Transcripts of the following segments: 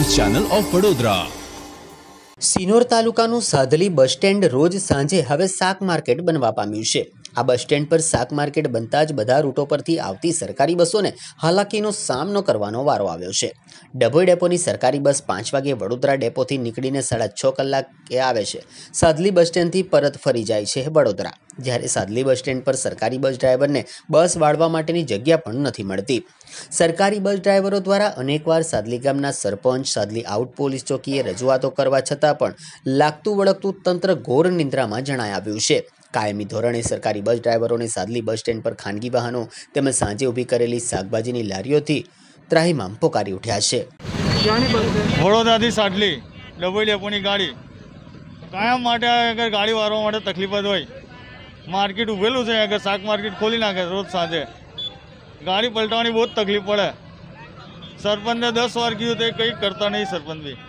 News channel of Vadodara. Sinor તાલુકાનું Sadhli bus stand રોજ સાંજે હવે શાક માર્કેટ બનવા પામ્યું છે। આ બસ સ્ટેન્ડ પર શાક માર્કેટ બનતા જ બધા રૂટો પરથી આવતી સરકારી બસોને હાલાકીનો સામનો કરવાનો વારો આવ્યો છે। ડભોઈ ડેપોની સરકારી બસ 5 વાગે વડોદરા ડેપોથી નીકળીને 6.5 કલાકે આવે છે। સાધલી બસ સ્ટેન્ડથી પરત ફરી જાય છે વડોદરા। જ્યારે સાધલી બસ સ્ટેન્ડ પર સરકારી બસ ડ્રાઈવરને બસ વાળવા માટેની જગ્યા પણ નથી મળતી। સરકારી બસ ડ્રાઈવરો દ્વારા અનેકવાર સાધલી ગામના સરપંચ, સાધલી આઉટ પોલીસ ચોકીએ રજૂઆતો કરવા છતાં પણ લાગતું વળગતું તંત્ર ઘોર નિંદ્રામાં જણાઈ આવ્યું છે। કાયમી ધોરણે સરકારી બસ ડ્રાઈવરોને સાધલી બસ સ્ટેન્ડ પર ખાનગી વાહનો તેમજ સાંજે ઊભી કરેલી શાકભાજીની લારીઓથી ત્રાહિમામ પોકારી ઉઠ્યા છે। વડોદરાથી સાધલી ડભોઈ ડેપોની ગાડી કાયમ માટે અગર ગાડી વાળવા માટે તકલીફ જ હોય। માર્કેટ ઉભેલું છે, અગર શાક માર્કેટ ખોલી નાખે રોજ સાંજે ગાડી પલટાવવાની બહુ જ તકલીફ પડે। સરપંચને 10 વાર કીધું તો કંઈ કરતા નહીં। સરપંચ બી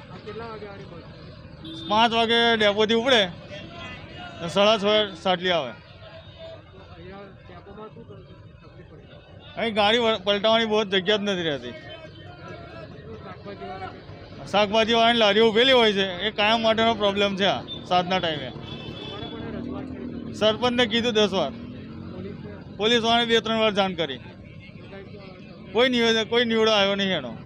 5 વાગે ડેપોથી ઉપડે, 6:30 સાટલી આવે। અહીં ગાડી પલટાવવાની બહુ જગ્યા જ નથી રહેતી। શાકભાજી વાળાની લારીઓ ઉભેલી હોય છે, એ કાયમ માટેનો પ્રોબ્લેમ છે। આ સાંજના ટાઈમે સરપંચને કીધું 10 વાર, પોલીસ વાળાને 2-3 વાર જાણ કરી, કોઈ નિવેડો આવ્યો નહીં એનો।